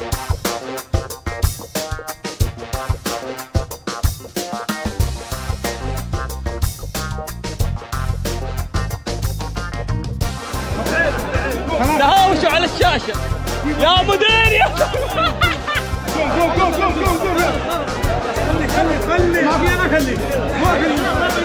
تهاوشوا على الشاشة يا مدير يا خلي ما في انا خلي